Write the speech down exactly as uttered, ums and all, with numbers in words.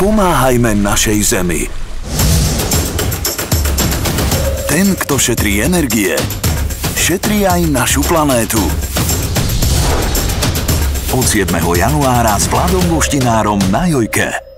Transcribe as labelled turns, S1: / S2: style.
S1: Pomáhajme našej Zemi. Ten, kto šetrí energie, šetrí aj našu planétu. Od siedmeho januára s Vladom Voštinárom na Jojke.